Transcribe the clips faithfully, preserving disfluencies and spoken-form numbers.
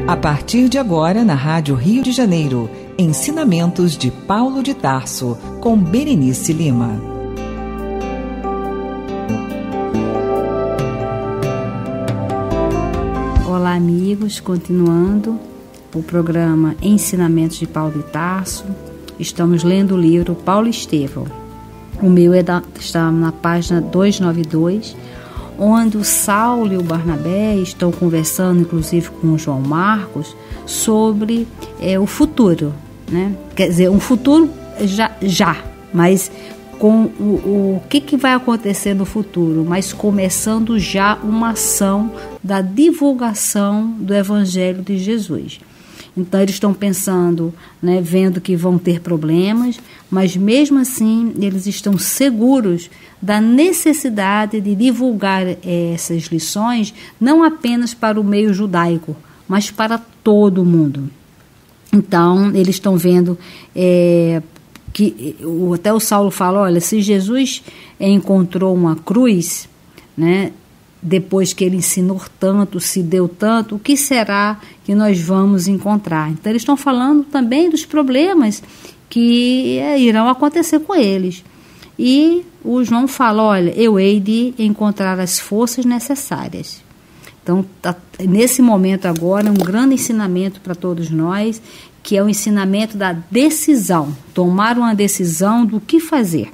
A partir de agora, na Rádio Rio de Janeiro, Ensinamentos de Paulo de Tarso, com Berenice Lima. Olá, amigos, continuando o programa Ensinamentos de Paulo de Tarso, estamos lendo o livro Paulo Estevão. O meu é da, está na página duzentos e noventa e dois, onde o Saulo e o Barnabé estão conversando, inclusive com o João Marcos, sobre é, o futuro, né? Quer dizer, um futuro já, já mas com o, o que, que vai acontecer no futuro, mas começando já uma ação da divulgação do Evangelho de Jesus. Então eles estão pensando, né, vendo que vão ter problemas, mas mesmo assim eles estão seguros da necessidade de divulgar eh, essas lições, não apenas para o meio judaico, mas para todo o mundo. Então eles estão vendo eh, que até o Saulo fala, olha, se Jesus encontrou uma cruz, né, depois que ele ensinou tanto, se deu tanto, o que será que nós vamos encontrar? Então eles estão falando também dos problemas que é, irão acontecer com eles. E o João fala, olha, eu hei de encontrar as forças necessárias. Então, tá, nesse momento agora, é um grande ensinamento para todos nós, que é o ensinamento da decisão, tomar uma decisão do que fazer.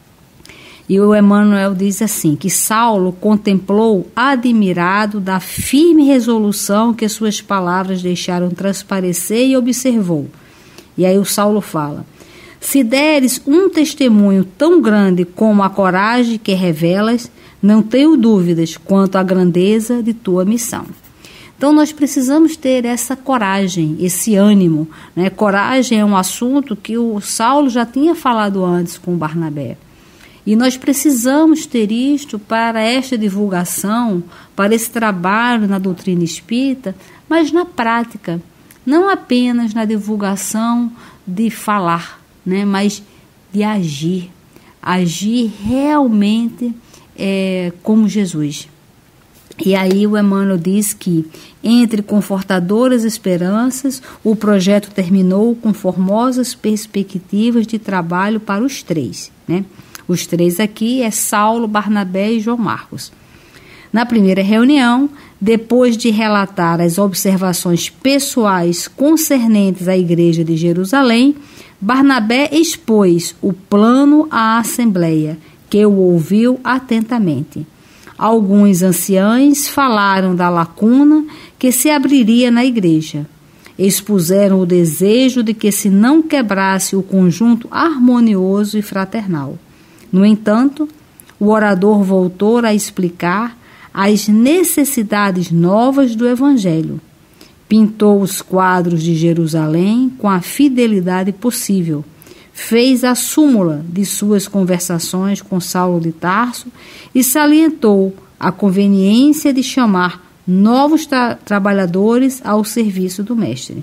E o Emmanuel diz assim, que Saulo contemplou admirado da firme resolução que suas palavras deixaram transparecer e observou. E aí o Saulo fala, se deres um testemunho tão grande como a coragem que revelas, não tenho dúvidas quanto à grandeza de tua missão. Então nós precisamos ter essa coragem, esse ânimo, né? Coragem é um assunto que o Saulo já tinha falado antes com o Barnabé. E nós precisamos ter isto para esta divulgação, para esse trabalho na doutrina espírita, mas na prática, não apenas na divulgação de falar, né, mas de agir, agir realmente é, como Jesus. E aí o Emmanuel diz que, entre confortadoras esperanças, o projeto terminou com formosas perspectivas de trabalho para os três, né? Os três aqui é Saulo, Barnabé e João Marcos. Na primeira reunião, depois de relatar as observações pessoais concernentes à Igreja de Jerusalém, Barnabé expôs o plano à Assembleia, que o ouviu atentamente. Alguns anciães falaram da lacuna que se abriria na igreja. Expuseram o desejo de que se não quebrasse o conjunto harmonioso e fraternal. No entanto, o orador voltou a explicar as necessidades novas do Evangelho. Pintou os quadros de Jerusalém com a fidelidade possível. Fez a súmula de suas conversações com Saulo de Tarso e salientou a conveniência de chamar novos tra- trabalhadores ao serviço do Mestre.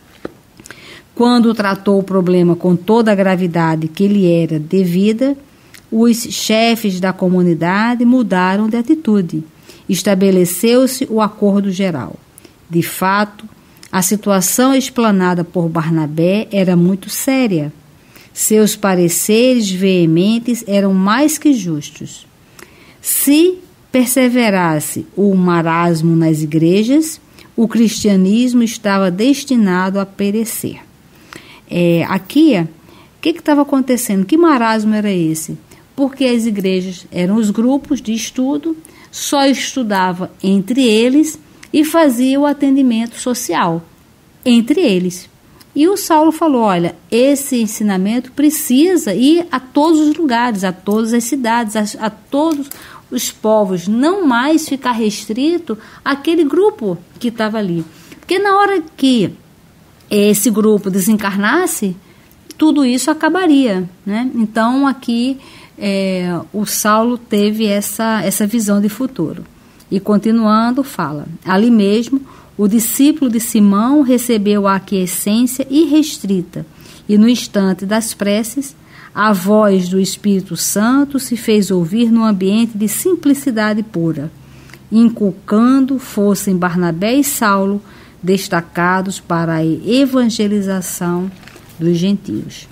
Quando tratou o problema com toda a gravidade que lhe era devida, os chefes da comunidade mudaram de atitude. Estabeleceu-se o acordo geral. De fato, a situação explanada por Barnabé era muito séria. Seus pareceres veementes eram mais que justos. Se perseverasse o marasmo nas igrejas, o cristianismo estava destinado a perecer. É, aqui, o que estava acontecendo? Que marasmo era esse? Porque as igrejas eram os grupos de estudo, só estudava entre eles e fazia o atendimento social entre eles. E o Saulo falou, olha, esse ensinamento precisa ir a todos os lugares, a todas as cidades, a, a todos os povos, não mais ficar restrito àquele grupo que estava ali. Porque na hora que esse grupo desencarnasse, tudo isso acabaria, né? Então aqui é, o Saulo teve essa, essa visão de futuro. E continuando, fala, ali mesmo o discípulo de Simão recebeu a aquiescência irrestrita e no instante das preces a voz do Espírito Santo se fez ouvir num ambiente de simplicidade pura, inculcando, fossem Barnabé e Saulo, destacados para a evangelização dos gentios.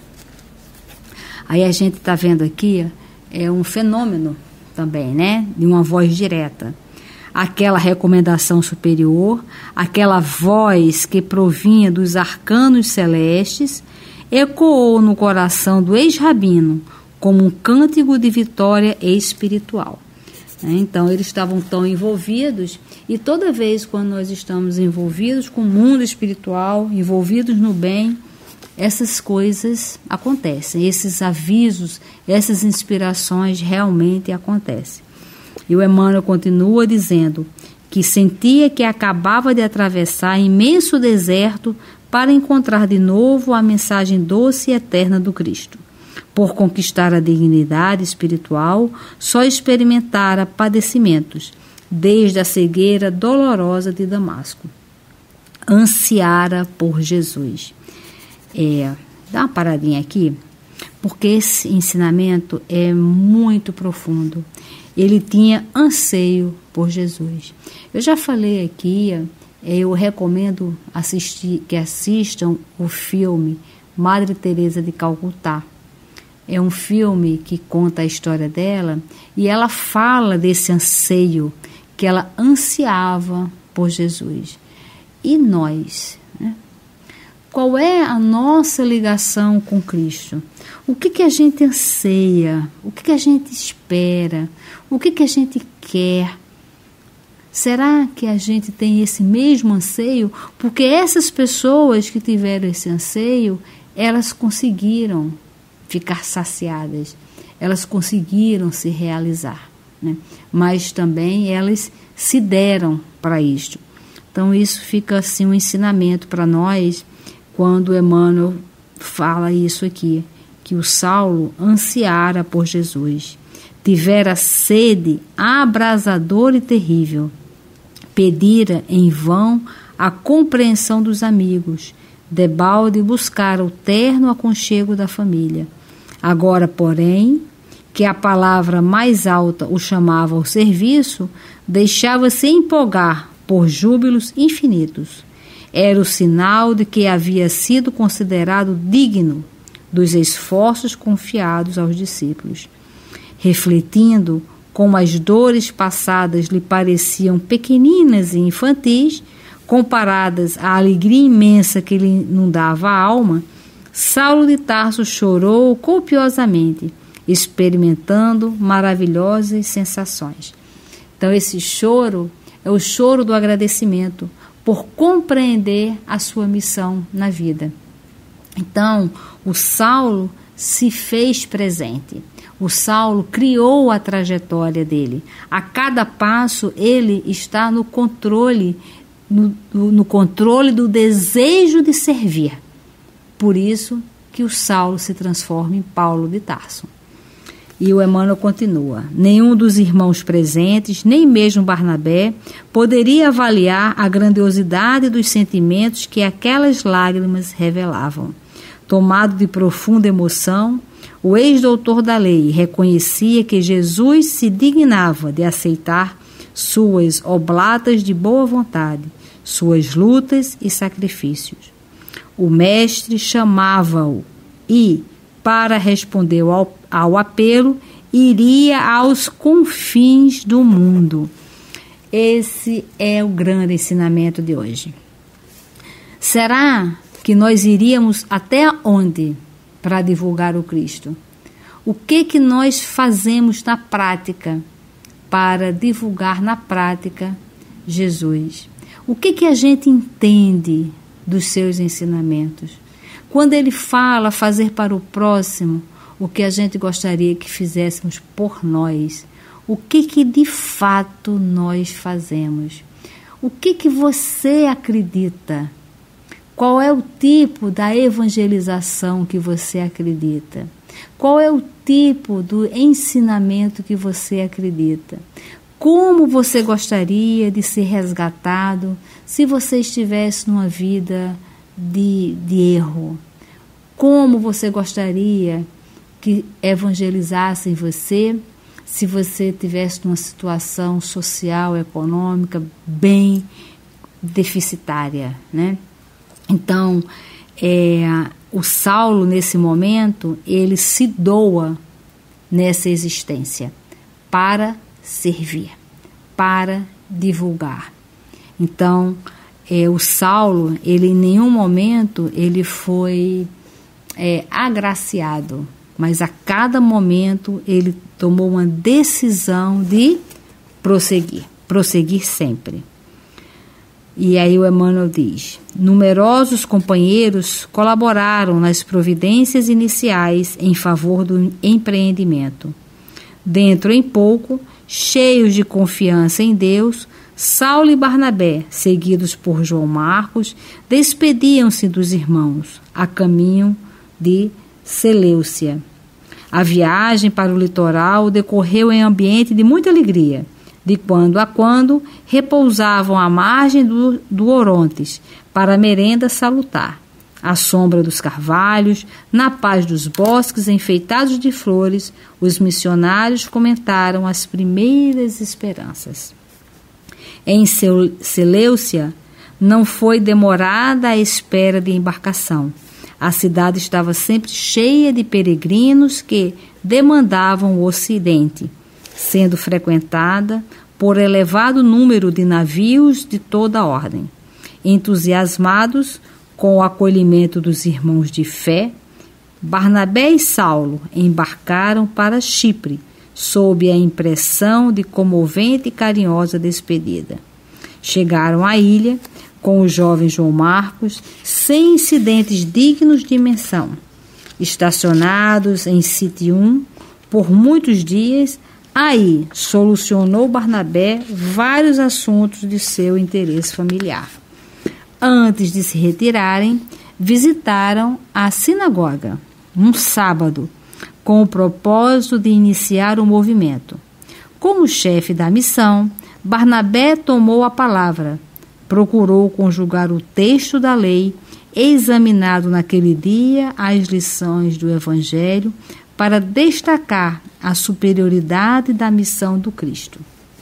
Aí a gente está vendo aqui, é um fenômeno também, né? De uma voz direta. Aquela recomendação superior, aquela voz que provinha dos arcanos celestes, ecoou no coração do ex-rabino como um cântico de vitória espiritual. Então, eles estavam tão envolvidos, e toda vez quando nós estamos envolvidos com o mundo espiritual, envolvidos no bem, essas coisas acontecem, esses avisos, essas inspirações realmente acontecem. E o Emmanuel continua dizendo que sentia que acabava de atravessar imenso deserto para encontrar de novo a mensagem doce e eterna do Cristo. Por conquistar a dignidade espiritual, só experimentara padecimentos, desde a cegueira dolorosa de Damasco. Ansiara por Jesus. É, dá uma paradinha aqui, porque esse ensinamento é muito profundo. Ele tinha anseio por Jesus. Eu já falei aqui, eu recomendo assistir, que assistam o filme Madre Teresa de Calcutá. É um filme que conta a história dela e ela fala desse anseio, que ela ansiava por Jesus. E nós, né? Qual é a nossa ligação com Cristo? O que, que a gente anseia? O que, que a gente espera? O que, que a gente quer? Será que a gente tem esse mesmo anseio? Porque essas pessoas que tiveram esse anseio, elas conseguiram ficar saciadas, elas conseguiram se realizar, né? Mas também elas se deram para isto. Então isso fica assim um ensinamento para nós, quando Emmanuel fala isso aqui, que o Saulo ansiara por Jesus, tivera sede abrasadora e terrível, pedira em vão a compreensão dos amigos, debalde buscara o terno aconchego da família. Agora, porém, que a palavra mais alta o chamava ao serviço, deixava-se empolgar por júbilos infinitos. Era o sinal de que havia sido considerado digno dos esforços confiados aos discípulos. Refletindo como as dores passadas lhe pareciam pequeninas e infantis, comparadas à alegria imensa que lhe inundava a alma, Saulo de Tarso chorou copiosamente, experimentando maravilhosas sensações. Então esse choro é o choro do agradecimento por compreender a sua missão na vida. Então, o Saulo se fez presente. O Saulo criou a trajetória dele. A cada passo ele está no controle, no, no controle do desejo de servir. Por isso que o Saulo se transforma em Paulo de Tarso. E o Emmanuel continua: nenhum dos irmãos presentes, nem mesmo Barnabé, poderia avaliar a grandiosidade dos sentimentos que aquelas lágrimas revelavam. Tomado de profunda emoção, o ex-doutor da lei reconhecia que Jesus se dignava de aceitar suas oblatas de boa vontade, suas lutas e sacrifícios. O mestre chamava-o e, para responder ao, ao apelo, iria aos confins do mundo. Esse é o grande ensinamento de hoje. Será que nós iríamos até onde para divulgar o Cristo? O que que nós fazemos na prática para divulgar na prática Jesus? O que que a gente entende dos seus ensinamentos? Quando ele fala fazer para o próximo o que a gente gostaria que fizéssemos por nós, o que que de fato nós fazemos? O que que você acredita? Qual é o tipo da evangelização que você acredita? Qual é o tipo do ensinamento que você acredita? Como você gostaria de ser resgatado se você estivesse numa vida de, de erro? Como você gostaria que evangelizassem você se você estivesse numa situação social, econômica, bem, deficitária, né? Então, é, o Saulo, nesse momento, ele se doa nessa existência para servir, para divulgar. Então, é, o Saulo, ele em nenhum momento ele foi é, agraciado, mas a cada momento ele tomou uma decisão de prosseguir, prosseguir sempre. E aí o Emmanuel diz: numerosos companheiros colaboraram nas providências iniciais em favor do empreendimento. Dentro em pouco, cheios de confiança em Deus, Saulo e Barnabé, seguidos por João Marcos, despediam-se dos irmãos a caminho de Seleucia. A viagem para o litoral decorreu em ambiente de muita alegria. De quando a quando, repousavam à margem do, do Orontes, para a merenda salutar, à sombra dos carvalhos, na paz dos bosques enfeitados de flores, os missionários comentaram as primeiras esperanças. Em Seleucia, não foi demorada a espera de embarcação. A cidade estava sempre cheia de peregrinos que demandavam o Ocidente, sendo frequentada por elevado número de navios de toda a ordem. Entusiasmados com o acolhimento dos irmãos de fé, Barnabé e Saulo embarcaram para Chipre, sob a impressão de comovente e carinhosa despedida. Chegaram à ilha com o jovem João Marcos, sem incidentes dignos de menção. Estacionados em Citium por muitos dias, aí solucionou Barnabé vários assuntos de seu interesse familiar. Antes de se retirarem, visitaram a sinagoga, um sábado, com o propósito de iniciar o movimento. Como chefe da missão, Barnabé tomou a palavra, procurou conjugar o texto da lei, examinado naquele dia as lições do Evangelho, para destacar a superioridade da missão do Cristo.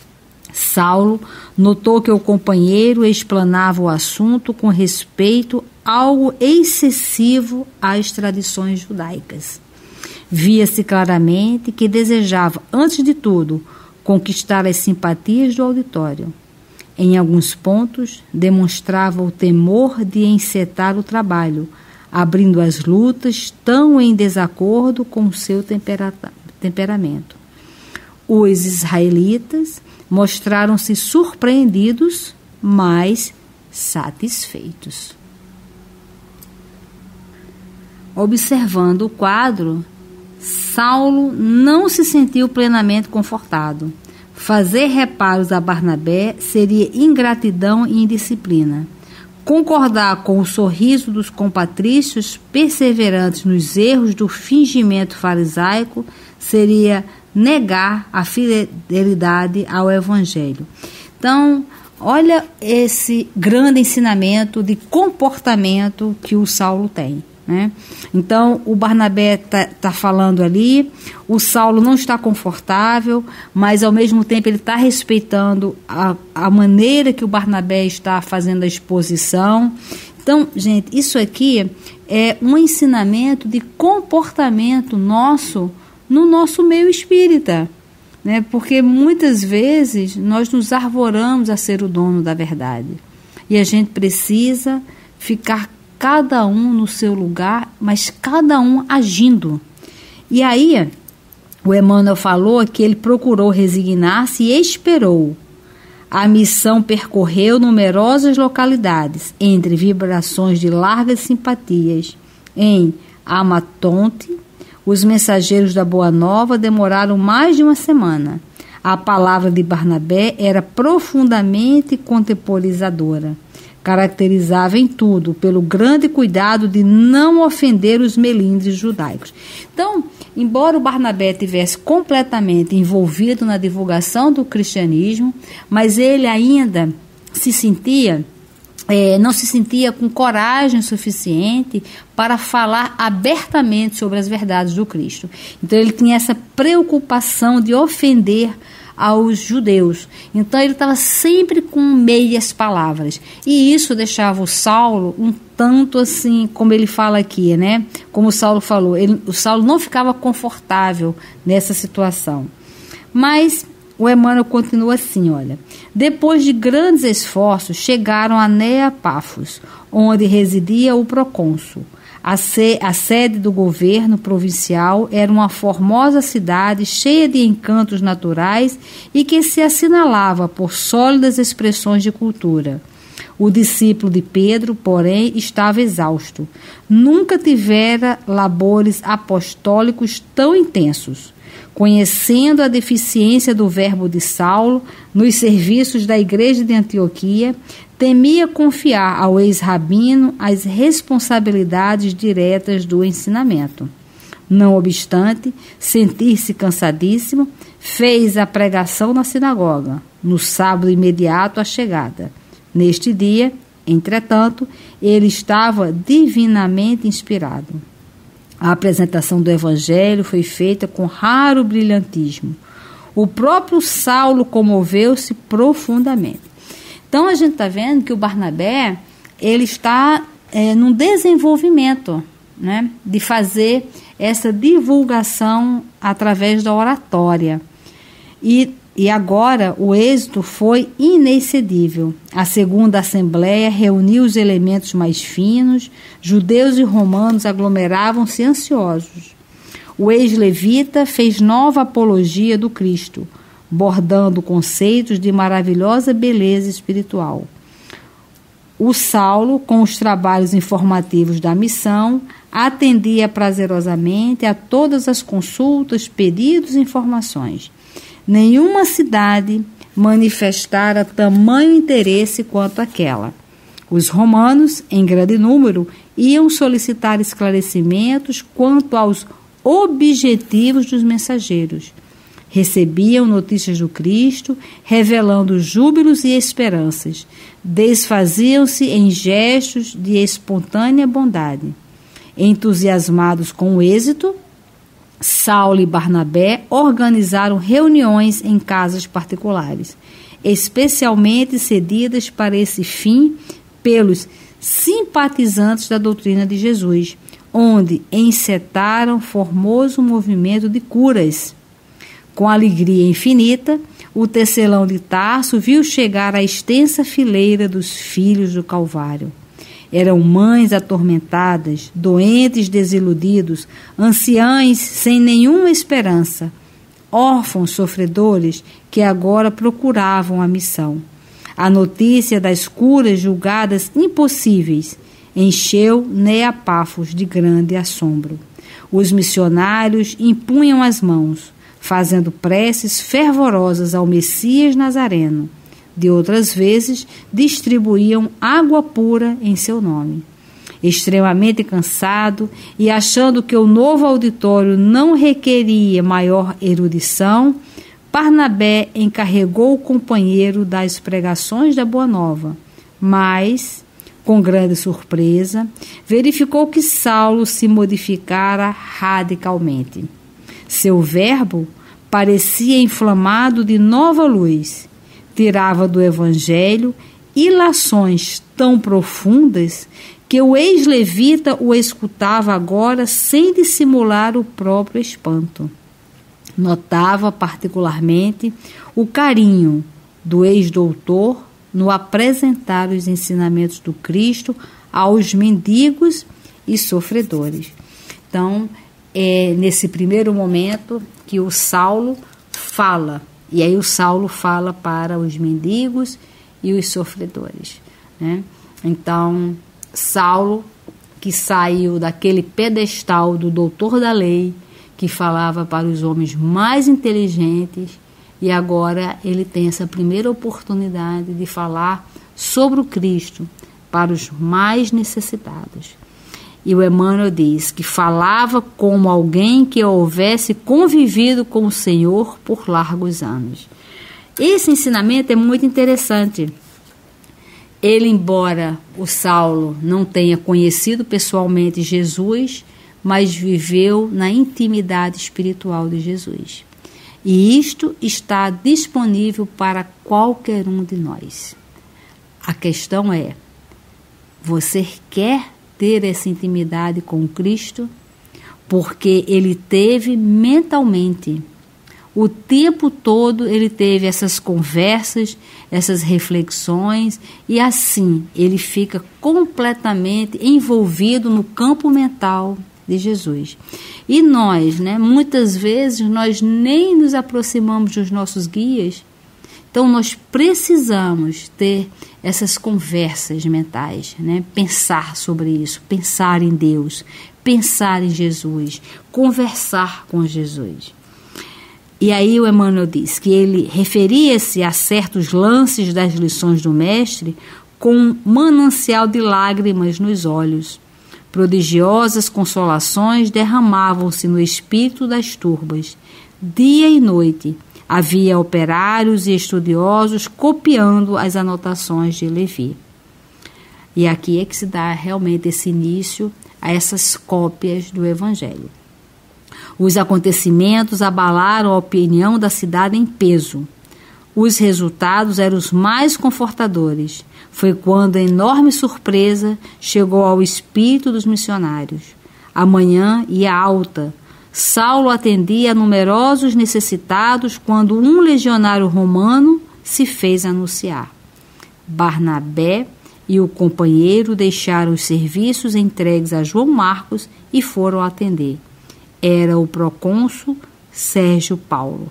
Saulo notou que o companheiro explanava o assunto com respeito algo excessivo às tradições judaicas. Via-se claramente que desejava, antes de tudo, conquistar as simpatias do auditório. Em alguns pontos, demonstrava o temor de encetar o trabalho, abrindo as lutas tão em desacordo com o seu tempera- temperamento. Os israelitas mostraram-se surpreendidos, mas satisfeitos. Observando o quadro, Saulo não se sentiu plenamente confortado. Fazer reparos a Barnabé seria ingratidão e indisciplina. Concordar com o sorriso dos compatrícios perseverantes nos erros do fingimento farisaico seria negar a fidelidade ao Evangelho. Então, olha esse grande ensinamento de comportamento que o Saulo tem, né? Então, o Barnabé está tá falando ali, o Saulo não está confortável, mas ao mesmo tempo ele está respeitando a, a maneira que o Barnabé está fazendo a exposição. Então, gente, isso aqui é um ensinamento de comportamento nosso no nosso meio espírita, né? Porque muitas vezes nós nos arvoramos a ser o dono da verdade e a gente precisa ficar cada um no seu lugar, mas cada um agindo. E aí, o Emmanuel falou que ele procurou resignar-se e esperou. A missão percorreu numerosas localidades, entre vibrações de largas simpatias. Em Amatonte, os mensageiros da Boa Nova demoraram mais de uma semana. A palavra de Barnabé era profundamente contemporizadora. Caracterizava em tudo pelo grande cuidado de não ofender os melindres judaicos. Então, embora o Barnabé tivesse completamente envolvido na divulgação do cristianismo, mas ele ainda se sentia, é, não se sentia com coragem suficiente para falar abertamente sobre as verdades do Cristo. Então, ele tinha essa preocupação de ofender aos judeus. Então ele estava sempre com meias palavras. E isso deixava o Saulo um tanto assim, como ele fala aqui, né? Como o Saulo falou, ele, o Saulo não ficava confortável nessa situação. Mas o Emmanuel continua assim, olha. Depois de grandes esforços, chegaram a Nea-Pafos, onde residia o procônsul. A, se, a sede do governo provincial era uma formosa cidade cheia de encantos naturais e que se assinalava por sólidas expressões de cultura. O discípulo de Pedro, porém, estava exausto. Nunca tivera labores apostólicos tão intensos. Conhecendo a deficiência do verbo de Saulo nos serviços da igreja de Antioquia, temia confiar ao ex-rabino as responsabilidades diretas do ensinamento. Não obstante, sentir-se cansadíssimo, fez a pregação na sinagoga, no sábado imediato à chegada. Neste dia, entretanto, ele estava divinamente inspirado. A apresentação do Evangelho foi feita com raro brilhantismo. O próprio Saulo comoveu-se profundamente. Então a gente está vendo que o Barnabé ele está é, num desenvolvimento, né, de fazer essa divulgação através da oratória. E, e agora o êxito foi inexcedível. A segunda assembleia reuniu os elementos mais finos, judeus e romanos aglomeravam-se ansiosos. O ex-levita fez nova apologia do Cristo, bordando conceitos de maravilhosa beleza espiritual. O Saulo, com os trabalhos informativos da missão, atendia prazerosamente a todas as consultas, pedidos e informações. Nenhuma cidade manifestara tamanho interesse quanto aquela. Os romanos, em grande número, iam solicitar esclarecimentos quanto aos objetivos dos mensageiros. Recebiam notícias do Cristo, revelando júbilos e esperanças. Desfaziam-se em gestos de espontânea bondade. Entusiasmados com o êxito, Saulo e Barnabé organizaram reuniões em casas particulares, especialmente cedidas para esse fim pelos simpatizantes da doutrina de Jesus, onde encetaram formoso movimento de curas. Com alegria infinita, o tecelão de Tarso viu chegar a extensa fileira dos filhos do Calvário. Eram mães atormentadas, doentes desiludidos, anciães sem nenhuma esperança, órfãos sofredores que agora procuravam a missão. A notícia das curas julgadas impossíveis encheu Nea-Pafos de grande assombro. Os missionários impunham as mãos, fazendo preces fervorosas ao Messias Nazareno. De outras vezes, distribuíam água pura em seu nome. Extremamente cansado e achando que o novo auditório não requeria maior erudição, Barnabé encarregou o companheiro das pregações da Boa Nova, mas, com grande surpresa, verificou que Saulo se modificara radicalmente. Seu verbo parecia inflamado de nova luz. Tirava do Evangelho ilações tão profundas que o ex-levita o escutava agora sem dissimular o próprio espanto. Notava particularmente o carinho do ex-doutor no apresentar os ensinamentos do Cristo aos mendigos e sofredores. Então, é nesse primeiro momento que o Saulo fala. E aí o Saulo fala para os mendigos e os sofredores, né? Então, Saulo, que saiu daquele pedestal do doutor da lei, que falava para os homens mais inteligentes, e agora ele tem essa primeira oportunidade de falar sobre o Cristo para os mais necessitados. E o Emmanuel diz que falava como alguém que houvesse convivido com o Senhor por largos anos. Esse ensinamento é muito interessante. Ele, embora o Saulo não tenha conhecido pessoalmente Jesus, mas viveu na intimidade espiritual de Jesus. E isto está disponível para qualquer um de nós. A questão é, você quer ter essa intimidade com Cristo? Porque ele teve mentalmente, o tempo todo ele teve essas conversas, essas reflexões, e assim ele fica completamente envolvido no campo mental de Jesus. E nós, né, muitas vezes nós nem nos aproximamos dos nossos guias, então nós precisamos ter essas conversas mentais, né, pensar sobre isso, pensar em Deus, pensar em Jesus, conversar com Jesus. E aí o Emmanuel diz que ele referia-se a certos lances das lições do mestre com um manancial de lágrimas nos olhos. Prodigiosas consolações derramavam-se no espírito das turbas. Dia e noite havia operários e estudiosos copiando as anotações de Levi. E aqui é que se dá realmente esse início a essas cópias do Evangelho. Os acontecimentos abalaram a opinião da cidade em peso. Os resultados eram os mais confortadores. Foi quando a enorme surpresa chegou ao espírito dos missionários. A manhã ia alta. Saulo atendia a numerosos necessitados quando um legionário romano se fez anunciar. Barnabé e o companheiro deixaram os serviços entregues a João Marcos e foram atender. Era o procônsul Sérgio Paulo.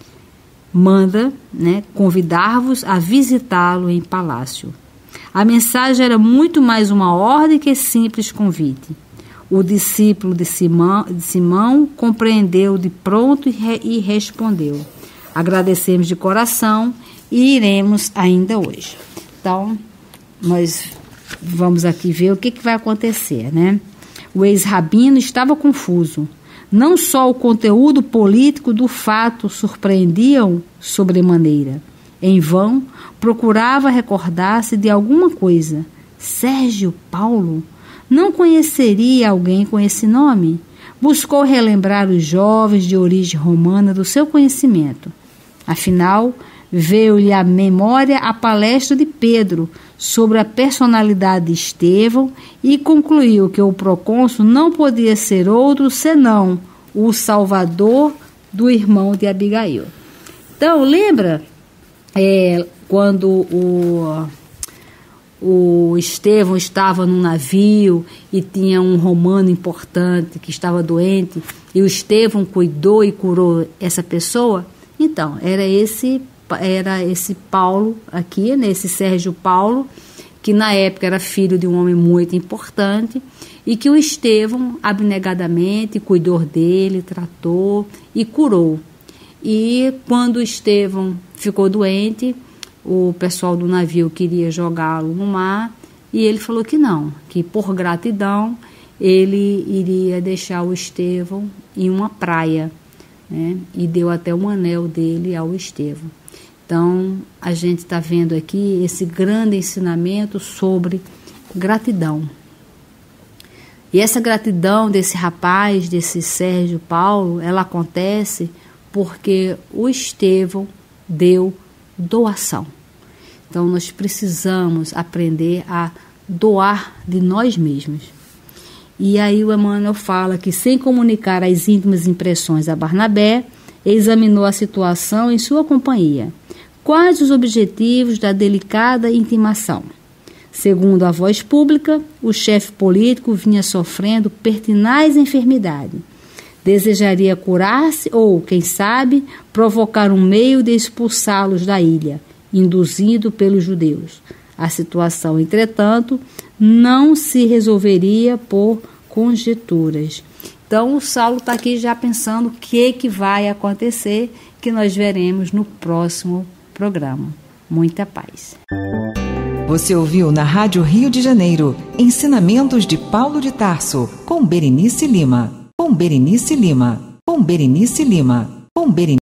Manda, né, convidar-vos a visitá-lo em palácio. A mensagem era muito mais uma ordem que simples convite. O discípulo de Simão, de Simão compreendeu de pronto e, re, e respondeu. Agradecemos de coração e iremos ainda hoje. Então, nós vamos aqui ver o que, que vai acontecer, né? O ex-rabino estava confuso. Não só o conteúdo político do fato surpreendiam sobremaneira. Em vão, procurava recordar-se de alguma coisa. Sérgio Paulo? Não conheceria alguém com esse nome? Buscou relembrar os jovens de origem romana do seu conhecimento. Afinal, veio-lhe à memória a palestra de Pedro sobre a personalidade de Estevão e concluiu que o procônsul não podia ser outro senão o salvador do irmão de Abigail. Então, lembra é, quando o, o Estevão estava num navio e tinha um romano importante que estava doente e o Estevão cuidou e curou essa pessoa? Então, era esse era esse Paulo aqui, né, esse Sérgio Paulo, que na época era filho de um homem muito importante e que o Estevão abnegadamente cuidou dele, tratou e curou. E quando o Estevão ficou doente, o pessoal do navio queria jogá-lo no mar e ele falou que não, que por gratidão ele iria deixar o Estevão em uma praia, né, e deu até um anel dele ao Estevão. Então, a gente está vendo aqui esse grande ensinamento sobre gratidão. E essa gratidão desse rapaz, desse Sérgio Paulo, ela acontece porque o Estevão deu doação. Então, nós precisamos aprender a doar de nós mesmos. E aí o Emmanuel fala que, sem comunicar as íntimas impressões a Barnabé, examinou a situação em sua companhia. Quais os objetivos da delicada intimação? Segundo a voz pública, o chefe político vinha sofrendo pertinaz enfermidade. Desejaria curar-se ou, quem sabe, provocar um meio de expulsá-los da ilha, induzido pelos judeus. A situação, entretanto, não se resolveria por conjecturas. Então, o Saulo está aqui já pensando o que, que vai acontecer, que nós veremos no próximo programa. Muita paz. Você ouviu na Rádio Rio de Janeiro, Ensinamentos de Paulo de Tarso, com Berenice Lima. Com Berenice Lima. Com Berenice Lima. Com Berenice